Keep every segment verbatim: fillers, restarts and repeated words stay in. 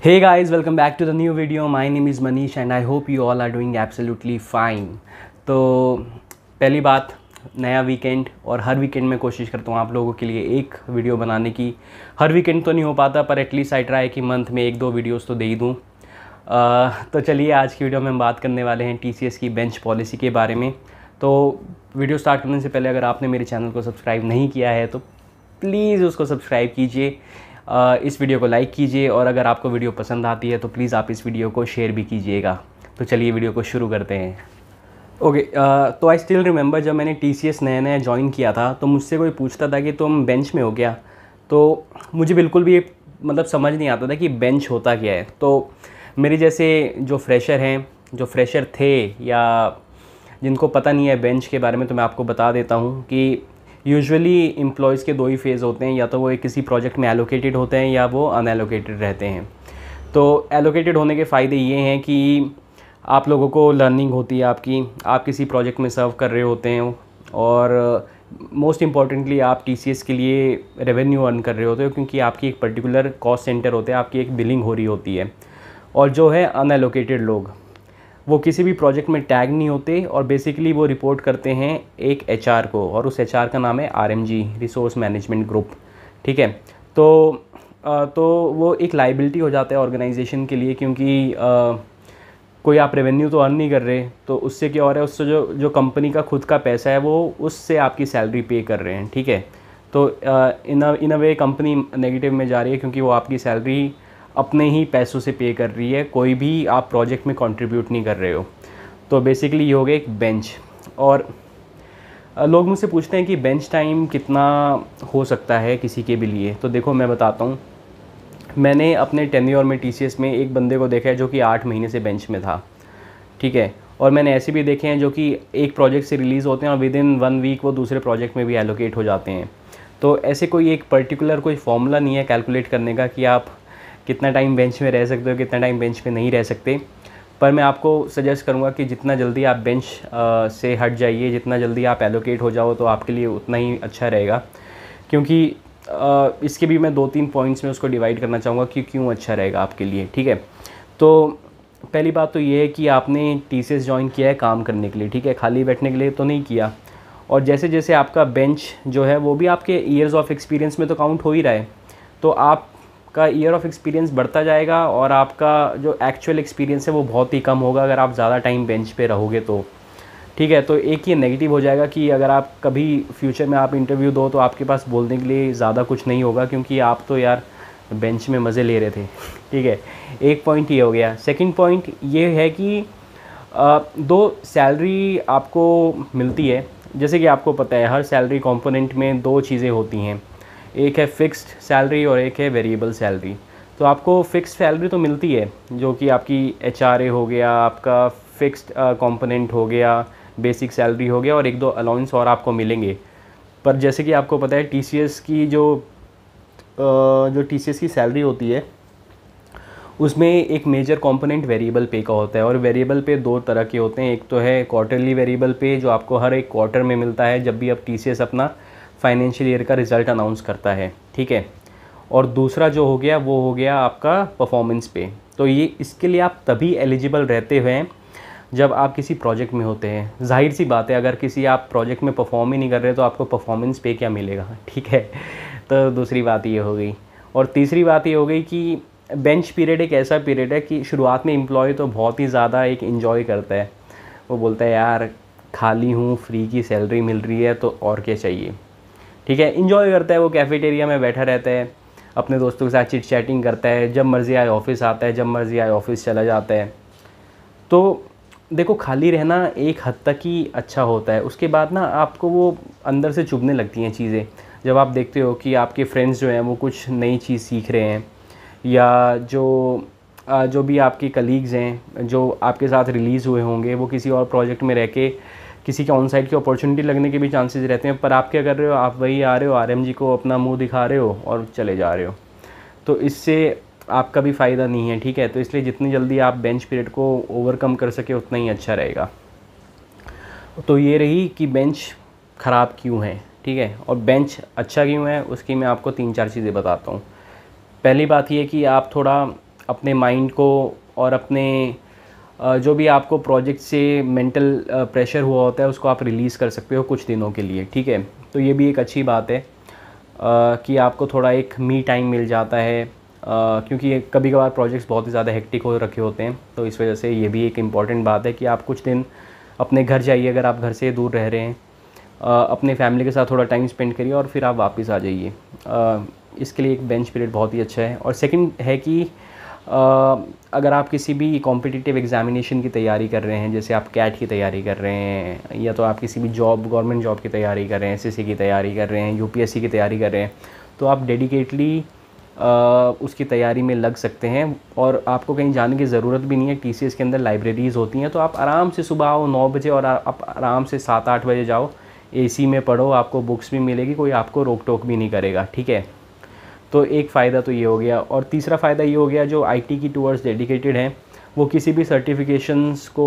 Hey guys, welcome back to the new video. My name is Manish and I hope you all are doing absolutely fine. तो पहली बात, नया weekend और हर weekend में कोशिश करता हूँ आप लोगों के लिए एक वीडियो बनाने की। हर वीकेंड तो नहीं हो पाता पर एटलीस्ट आई ट्राई कि मंथ में एक दो वीडियोस तो दे ही दूँ। तो चलिए आज की वीडियो में हम बात करने वाले हैं टीसीएस की बेंच पॉलिसी के बारे में। तो वीडियो स्टार्ट करने से पहले अगर आपने मेरे चैनल को सब्सक्राइब नहीं किया है तो प्लीज़ उसको सब्सक्राइब कीजिए, इस वीडियो को लाइक कीजिए और अगर आपको वीडियो पसंद आती है तो प्लीज़ आप इस वीडियो को शेयर भी कीजिएगा। तो चलिए वीडियो को शुरू करते हैं। ओके okay, तो आई स्टिल रिमेंबर जब मैंने टीसीएस नया नया ज्वाइन किया था तो मुझसे कोई पूछता था कि तुम बेंच में हो क्या, तो मुझे बिल्कुल भी मतलब समझ नहीं आता था कि बेंच होता क्या है। तो मेरे जैसे जो फ्रेशर हैं, जो फ्रेशर थे या जिनको पता नहीं है बेंच के बारे में, तो मैं आपको बता देता हूँ कि यूजुअली एम्प्लॉयज़ के दो ही फेज़ होते हैं, या तो वो एक किसी प्रोजेक्ट में एलोकेटेड होते हैं या वो अनएलोकेटेड रहते हैं। तो एलोकेटेड होने के फ़ायदे ये हैं कि आप लोगों को लर्निंग होती है आपकी, आप किसी प्रोजेक्ट में सर्व कर रहे होते हैं और मोस्ट इम्पॉर्टेंटली आप टीसीएस के लिए रेवेन्यू अर्न कर रहे होते हो, क्योंकि आपकी एक पर्टिकुलर कॉस्ट सेंटर होते हैं, आपकी एक बिलिंग हो रही होती है। और जो है अनएलोकेटेड लोग, वो किसी भी प्रोजेक्ट में टैग नहीं होते और बेसिकली वो रिपोर्ट करते हैं एक एचआर को, और उस एचआर का नाम है आरएमजी, रिसोर्स मैनेजमेंट ग्रुप। ठीक है, तो आ, तो वो एक लाइबिलिटी हो जाता है ऑर्गेनाइजेशन के लिए, क्योंकि आ, कोई आप रेवेन्यू तो अर्न नहीं कर रहे, तो उससे क्या हो रहा है, उससे जो जो कंपनी का खुद का पैसा है वो उससे आपकी सैलरी पे कर रहे हैं। ठीक है, तो इन इन अ वे कंपनी नेगेटिव में जा रही है, क्योंकि वो आपकी सैलरी अपने ही पैसों से पे कर रही है, कोई भी आप प्रोजेक्ट में कंट्रीब्यूट नहीं कर रहे हो। तो बेसिकली ये हो गया एक बेंच। और लोग मुझसे पूछते हैं कि बेंच टाइम कितना हो सकता है किसी के भी लिए। तो देखो मैं बताता हूँ, मैंने अपने टेन्योर में टीसीएस में एक बंदे को देखा है जो कि आठ महीने से बेंच में था। ठीक है, और मैंने ऐसे भी देखे हैं जो कि एक प्रोजेक्ट से रिलीज़ होते हैं और विद इन वन वीक वो दूसरे प्रोजेक्ट में भी एलोकेट हो जाते हैं। तो ऐसे कोई एक पर्टिकुलर कोई फॉर्मूला नहीं है कैलकुलेट करने का कि आप कितना टाइम बेंच में रह सकते हो, कितना टाइम बेंच में नहीं रह सकते। पर मैं आपको सजेस्ट करूंगा कि जितना जल्दी आप बेंच से हट जाइए, जितना जल्दी आप एलोकेट हो जाओ तो आपके लिए उतना ही अच्छा रहेगा। क्योंकि आ, इसके भी मैं दो तीन पॉइंट्स में उसको डिवाइड करना चाहूँगा कि क्यों अच्छा रहेगा आपके लिए। ठीक है, तो पहली बात तो ये है कि आपने टीसीएस ज्वाइन किया है काम करने के लिए, ठीक है, खाली बैठने के लिए तो नहीं किया। और जैसे जैसे आपका बेंच जो है वो भी आपके ईयर्स ऑफ एक्सपीरियंस में तो काउंट हो ही रहा है, तो आप का ईयर ऑफ एक्सपीरियंस बढ़ता जाएगा और आपका जो एक्चुअल एक्सपीरियंस है वो बहुत ही कम होगा अगर आप ज़्यादा टाइम बेंच पे रहोगे तो। ठीक है, तो एक ये नेगेटिव हो जाएगा कि अगर आप कभी फ्यूचर में आप इंटरव्यू दो तो आपके पास बोलने के लिए ज़्यादा कुछ नहीं होगा, क्योंकि आप तो यार बेंच में मज़े ले रहे थे। ठीक है, एक पॉइंट ये हो गया। सेकेंड पॉइंट ये है कि आ, दो सैलरी आपको मिलती है। जैसे कि आपको पता है हर सैलरी कॉम्पोनेंट में दो चीज़ें होती हैं, एक है फिक्स्ड सैलरी और एक है वेरिएबल सैलरी। तो आपको फिक्स्ड सैलरी तो मिलती है जो कि आपकी एचआरए हो गया, आपका फिक्स्ड कंपोनेंट हो गया, बेसिक सैलरी हो गया और एक दो अलाउंस और आपको मिलेंगे। पर जैसे कि आपको पता है टीसीएस की जो जो टीसीएस की सैलरी होती है उसमें एक मेजर कंपोनेंट वेरिएबल पे का होता है, और वेरिएबल पे दो तरह के होते हैं। एक तो है क्वार्टरली वेरिएबल पे जो आपको हर एक क्वार्टर में मिलता है जब भी अब टीसीएस अपना फाइनेंशियल ईयर का रिज़ल्ट अनाउंस करता है। ठीक है, और दूसरा जो हो गया वो हो गया आपका परफॉर्मेंस पे। तो ये इसके लिए आप तभी एलिजिबल रहते हुए जब आप किसी प्रोजेक्ट में होते हैं। जाहिर सी बात है अगर किसी आप प्रोजेक्ट में परफॉर्म ही नहीं कर रहे तो आपको परफॉर्मेंस पे क्या मिलेगा। ठीक है, तो दूसरी बात ये हो गई। और तीसरी बात ये हो गई कि बेंच पीरियड एक ऐसा पीरियड है कि शुरुआत में एम्प्लॉय तो बहुत ही ज़्यादा एक इन्जॉय करता है, वो बोलता है यार खाली हूँ, फ्री की सैलरी मिल रही है तो और क्या चाहिए। ठीक है, इन्जॉय करता है, वो कैफेटेरिया में बैठा रहता है, अपने दोस्तों के साथ चिट चैटिंग करता है, जब मर्ज़ी आए ऑफिस आता है, जब मर्ज़ी आए ऑफिस चला जाता है। तो देखो खाली रहना एक हद तक ही अच्छा होता है, उसके बाद ना आपको वो अंदर से चुभने लगती हैं चीज़ें। जब आप देखते हो कि आपके फ्रेंड्स जो हैं वो कुछ नई चीज़ सीख रहे हैं, या जो जो भी आपके कलीग्स हैं जो आपके साथ रिलीज़ हुए होंगे वो किसी और प्रोजेक्ट में रह के किसी के ऑन साइट की अपॉर्चुनिटी लगने के भी चांसेस रहते हैं, पर आप क्या कर रहे हो, आप वही आ रहे हो आरएमजी को अपना मुंह दिखा रहे हो और चले जा रहे हो। तो इससे आपका भी फ़ायदा नहीं है। ठीक है, तो इसलिए जितनी जल्दी आप बेंच पीरियड को ओवरकम कर सके उतना ही अच्छा रहेगा। तो ये रही कि बेंच ख़राब क्यों है। ठीक है, और बेंच अच्छा क्यों है उसकी मैं आपको तीन चार चीज़ें बताता हूँ। पहली बात ये कि आप थोड़ा अपने माइंड को और अपने जो भी आपको प्रोजेक्ट से मेंटल प्रेशर हुआ होता है उसको आप रिलीज़ कर सकते हो कुछ दिनों के लिए, ठीक है। तो ये भी एक अच्छी बात है कि आपको थोड़ा एक मी टाइम मिल जाता है, क्योंकि कभी कभार प्रोजेक्ट्स बहुत ही ज़्यादा हेक्टिक हो रखे होते हैं। तो इस वजह से ये भी एक इम्पॉर्टेंट बात है कि आप कुछ दिन अपने घर जाइए, अगर आप घर से दूर रह रहे हैं, अपने फैमिली के साथ थोड़ा टाइम स्पेंड करिए और फिर आप वापस आ जाइए। इसके लिए एक बेंच पीरियड बहुत ही अच्छा है। और सेकंड है कि अगर आप किसी भी कॉम्पिटिटिव एग्जामिनेशन की तैयारी कर रहे हैं, जैसे आप कैट की तैयारी कर रहे हैं, या तो आप किसी भी जॉब गवर्नमेंट जॉब की तैयारी कर रहे हैं, एसएससी की तैयारी कर रहे हैं, यूपीएससी की तैयारी कर रहे हैं, तो आप डेडिकेटली उसकी तैयारी में लग सकते हैं और आपको कहीं जाने की ज़रूरत भी नहीं है। टीसीएस के अंदर लाइब्रेरीज़ होती हैं, तो आप आराम से सुबह आओ नौ बजे और आप आराम से सात आठ बजे जाओ, एसी में पढ़ो, आपको बुक्स भी मिलेगी, कोई आपको रोक टोक भी नहीं करेगा, ठीक है। तो एक फ़ायदा तो ये हो गया। और तीसरा फ़ायदा ये हो गया, जो आईटी की टूवर्ड्स डेडिकेटेड हैं वो किसी भी सर्टिफिकेशंस को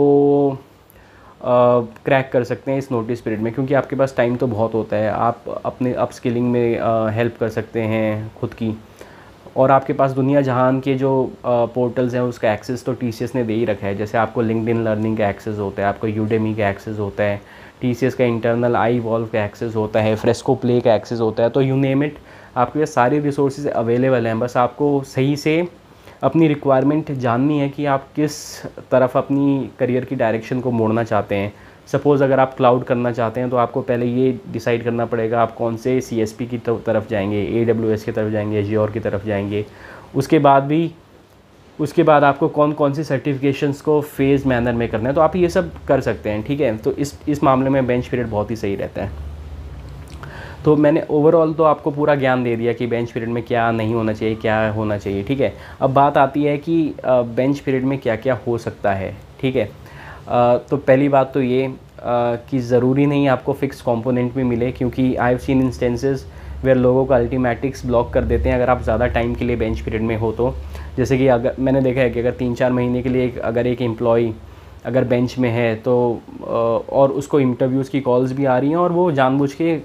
क्रैक कर सकते हैं इस नोटिस पीरियड में, क्योंकि आपके पास टाइम तो बहुत होता है। आप अपने अपस्किलिंग में हेल्प कर सकते हैं खुद की, और आपके पास दुनिया जहान के जो पोर्टल्स हैं उसका एक्सेस तो टीसीएस ने दे ही रखा है। जैसे आपको लिंक्डइन लर्निंग का एक्सेस होता है, आपको यूडेमी का एक्सेस होता है, टीसीएस का इंटरनल आई वॉल्व का एक्सेस होता है, फ्रेस्को प्ले का एक्सेस होता है। तो यू नेम इट, आपके पास सारी रिसोर्सेज अवेलेबल हैं। बस आपको सही से अपनी रिक्वायरमेंट जाननी है कि आप किस तरफ अपनी करियर की डायरेक्शन को मोड़ना चाहते हैं। सपोज़ अगर आप क्लाउड करना चाहते हैं तो आपको पहले ये डिसाइड करना पड़ेगा आप कौन से सीएसपी की तरफ जाएंगे, एडब्ल्यूएस की तरफ जाएंगे, एज़्योर की तरफ जाएंगे। उसके बाद भी उसके बाद आपको कौन कौन सी सर्टिफिकेशंस को फेज़ मैनर में करना है, तो आप ये सब कर सकते हैं, ठीक है। तो इस इस मामले में बेंच पीरियड बहुत ही सही रहता है। तो मैंने ओवरऑल तो आपको पूरा ज्ञान दे दिया कि बेंच पीरियड में क्या नहीं होना चाहिए, क्या होना चाहिए, ठीक है। अब बात आती है कि बेंच पीरियड में क्या क्या हो सकता है, ठीक है। तो पहली बात तो ये कि ज़रूरी नहीं आपको फ़िक्स कंपोनेंट भी मिले, क्योंकि I have seen instances where लोगों का अल्टीमेटिक्स ब्लॉक कर देते हैं अगर आप ज़्यादा टाइम के लिए बेंच पीरियड में हो तो। जैसे कि अगर मैंने देखा है कि अगर तीन चार महीने के लिए एक, अगर एक एम्प्लॉई अगर बेंच में है तो और उसको इंटरव्यूज़ की कॉल्स भी आ रही हैं और वो जानबूझ के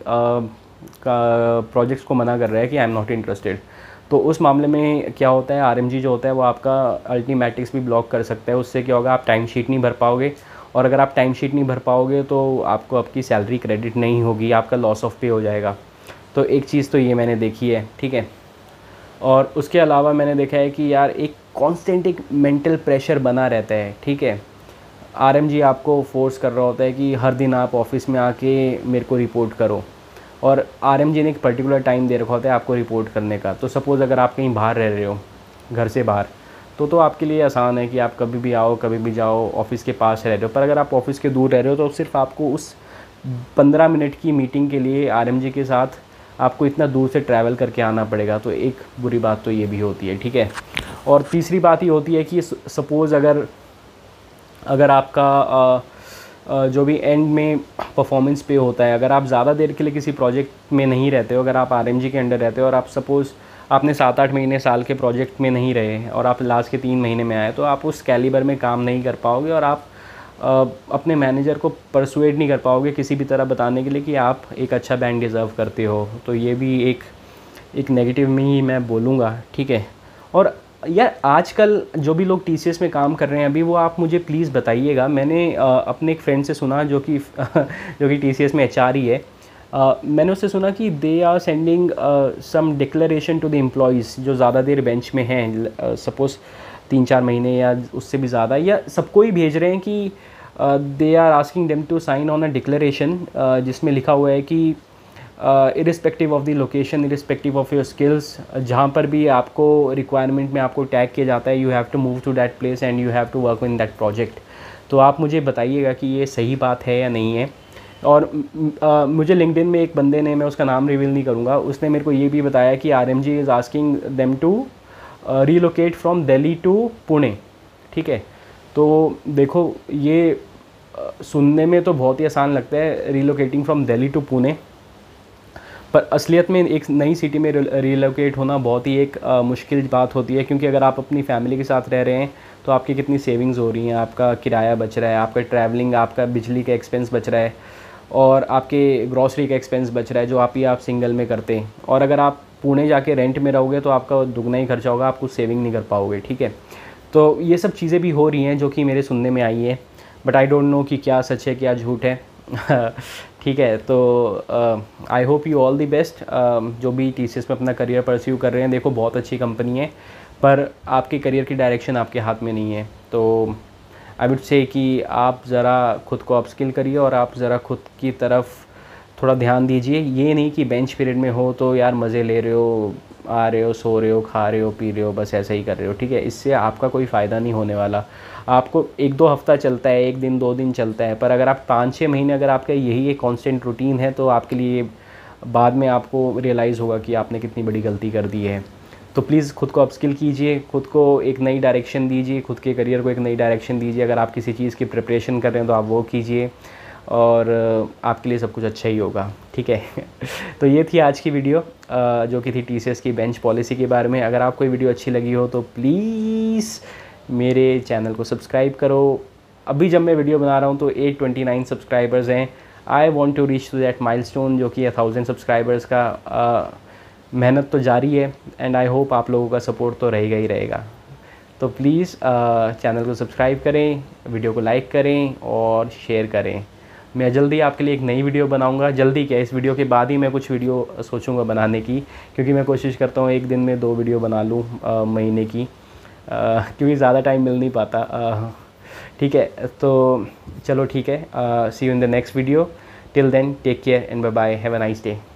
का प्रोजेक्ट्स को मना कर रहा है कि आई एम नॉट इंटरेस्टेड, तो उस मामले में क्या होता है, आरएमजी जो होता है वो आपका अल्टीमेटिक्स भी ब्लॉक कर सकता है। उससे क्या होगा, आप टाइम शीट नहीं भर पाओगे, और अगर आप टाइम शीट नहीं भर पाओगे तो आपको आपकी सैलरी क्रेडिट नहीं होगी, आपका लॉस ऑफ पे हो जाएगा। तो एक चीज़ तो ये मैंने देखी है, ठीक है। और उसके अलावा मैंने देखा है कि यार एक कांस्टेंट एक मेंटल प्रेशर बना रहता है, ठीक है। आरएमजी आपको फोर्स कर रहा होता है कि हर दिन आप ऑफिस में आके मेरे को रिपोर्ट करो, और आरएमजी ने एक पर्टिकुलर टाइम दे रखा होता है आपको रिपोर्ट करने का। तो सपोज़ अगर आप कहीं बाहर रह रहे हो, घर से बाहर, तो तो आपके लिए आसान है कि आप कभी भी आओ, कभी भी जाओ, ऑफिस के पास रह रहे हो। पर अगर आप ऑफिस के दूर रह रहे हो तो सिर्फ आपको उस पंद्रह मिनट की मीटिंग के लिए आरएमजी के साथ आपको इतना दूर से ट्रैवल करके आना पड़ेगा। तो एक बुरी बात तो ये भी होती है, ठीक है। और तीसरी बात ये होती है कि सपोज़ अगर अगर आपका आ, जो भी एंड में परफॉर्मेंस पे होता है, अगर आप ज़्यादा देर के लिए किसी प्रोजेक्ट में नहीं रहते हो, अगर आप आरएमजी के अंडर रहते हो और आप सपोज़ आपने सात आठ महीने साल के प्रोजेक्ट में नहीं रहे और आप लास्ट के तीन महीने में आए, तो आप उस कैलिबर में काम नहीं कर पाओगे और आप आ, अपने मैनेजर को परसुएड नहीं कर पाओगे किसी भी तरह बताने के लिए कि आप एक अच्छा बैंड डिज़र्व करते हो। तो ये भी एक एक नेगेटिव में ही मैं बोलूँगा, ठीक है। और यार आजकल जो भी लोग टीसीएस में काम कर रहे हैं अभी, वो आप मुझे प्लीज़ बताइएगा। मैंने आ, अपने एक फ्रेंड से सुना जो कि जो कि टीसीएस में एचआर ही है, आ, मैंने उससे सुना कि they are sending some declaration to the employees जो ज़्यादा देर बेंच में हैं, सपोज़ तीन चार महीने या उससे भी ज़्यादा, या सबको ही भेज रहे हैं कि they are asking them to sign on a declaration जिसमें लिखा हुआ है कि irrespective of the location, irrespective of your skills, जहाँ पर भी आपको रिक्वायरमेंट में आपको टैग किया जाता है, you have to move to that place and you have to work in that project. तो आप मुझे बताइएगा कि ये सही बात है या नहीं है। और आ, मुझे लिंक्डइन में एक बंदे ने, मैं उसका नाम रिवील नहीं करूँगा, उसने मेरे को ये भी बताया कि RMG is asking them to relocate from Delhi to Pune, ठीक है। तो देखो ये आ, सुनने में तो बहुत ही आसान लगता है, relocating from Delhi to Pune, पर असलियत में एक नई सिटी में रिलोकेट होना बहुत ही एक आ, मुश्किल बात होती है, क्योंकि अगर आप अपनी फैमिली के साथ रह रहे हैं तो आपकी कितनी सेविंग्स हो रही हैं, आपका किराया बच रहा है, आपका ट्रैवलिंग, आपका बिजली का एक्सपेंस बच रहा है, और आपके ग्रॉसरी का एक्सपेंस बच रहा है जो आप ही आप सिंगल में करते हैं। और अगर आप पुणे जाके रेंट में रहोगे तो आपका दुगना ही खर्चा होगा, आप कुछ सेविंग नहीं कर पाओगे, ठीक है। तो ये सब चीज़ें भी हो रही हैं जो कि मेरे सुनने में आई है, बट आई डोंट नो कि क्या सच है क्या झूठ है। ठीक है, तो I hope you all the best. जो भी टी सी एस में अपना करियर परस्यू कर रहे हैं, देखो बहुत अच्छी कंपनी है, पर आपके करियर की डायरेक्शन आपके हाथ में नहीं है। तो आई वुड से कि आप ज़रा खुद को अपस्किल करिए और आप ज़रा खुद की तरफ थोड़ा ध्यान दीजिए। ये नहीं कि बेंच पीरियड में हो तो यार मज़े ले रहे हो, आ रहे हो, सो रहे हो, खा रहे हो, पी रहे हो, बस ऐसा ही कर रहे हो, ठीक है। इससे आपका कोई फ़ायदा नहीं होने वाला। आपको एक दो हफ्ता चलता है, एक दिन दो दिन चलता है, पर अगर आप पाँच छः महीने अगर आपका यही एक कांस्टेंट रूटीन है तो आपके लिए बाद में आपको रियलाइज़ होगा कि आपने कितनी बड़ी गलती कर दी है। तो प्लीज़ खुद को अपस्किल कीजिए, खुद को एक नई डायरेक्शन दीजिए, खुद के करियर को एक नई डायरेक्शन दीजिए। अगर आप किसी चीज़ की प्रिपरेशन कर रहे हैं तो आप वो कीजिए और आपके लिए सब कुछ अच्छा ही होगा, ठीक है। तो ये थी आज की वीडियो जो कि थी टी सी एस की बेंच पॉलिसी के बारे में। अगर आपको ये वीडियो अच्छी लगी हो तो प्लीज़ मेरे चैनल को सब्सक्राइब करो। अभी जब मैं वीडियो बना रहा हूँ तो एट ट्वेंटी नाइन सब्सक्राइबर्स हैं। I want to reach to that milestone जो कि थाउजेंड सब्सक्राइबर्स का। uh, मेहनत तो जारी है एंड आई होप आप लोगों का सपोर्ट तो रहेगा ही रहेगा। तो प्लीज़ चैनल को सब्सक्राइब करें, वीडियो को लाइक करें और शेयर करें। मैं जल्दी आपके लिए एक नई वीडियो बनाऊंगा। जल्दी क्या, इस वीडियो के बाद ही मैं कुछ वीडियो सोचूंगा बनाने की, क्योंकि मैं कोशिश करता हूँ एक दिन में दो वीडियो बना लूँ महीने की, आ, क्योंकि ज़्यादा टाइम मिल नहीं पाता, ठीक है। तो चलो ठीक है, see you in the next video. Till then take care and bye bye, have a nice day.